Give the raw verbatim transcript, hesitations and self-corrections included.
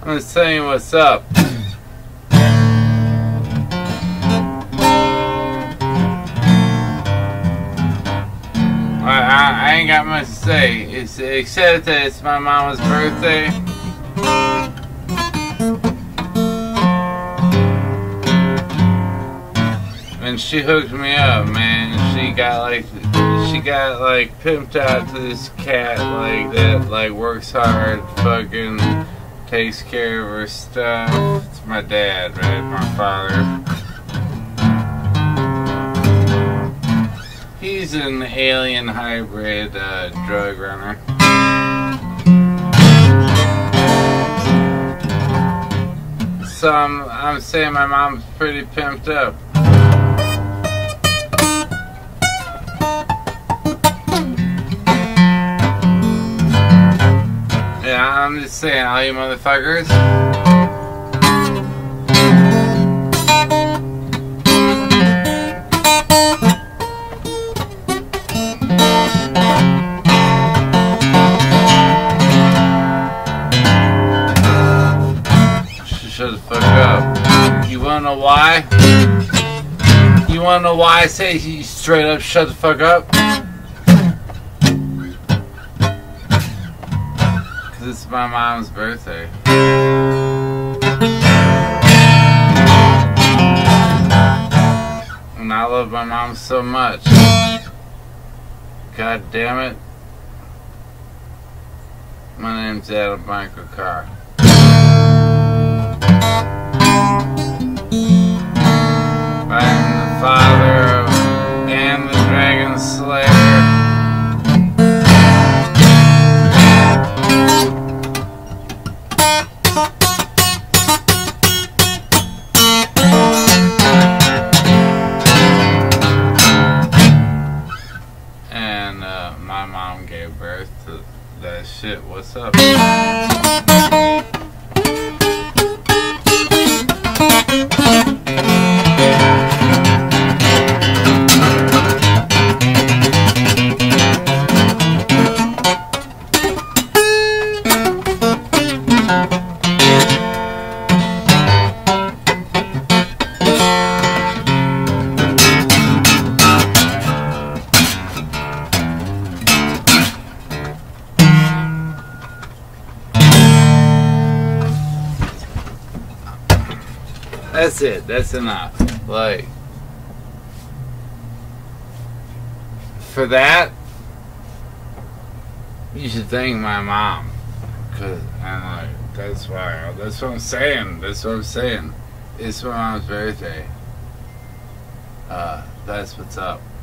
I'm just telling you what's up. I, I, I ain't got much to say. It's, except that it's my mama's birthday. And she hooked me up, man. She got like, she got like pimped out to this cat like that, like works hard, fucking takes care of her stuff. It's my dad, right? My father. He's an alien hybrid uh, drug runner. So I'm, I'm saying my mom's pretty pimped up. Yeah, I'm just saying, all you motherfuckers. Shut the fuck up. You wanna know why? You wanna know why I say you straight up shut the fuck up? Cause it's my mom's birthday. And I love my mom so much. God damn it. My name's Adam Michael Carr. I'm the father of Anne the Dragon Slayer. And uh, my mom gave birth to that shit. What's up? That's it. That's enough. Like, for that, you should thank my mom. Cause I'm like, that's why. That's what I'm saying. That's what I'm saying. It's my mom's birthday. Uh, that's what's up.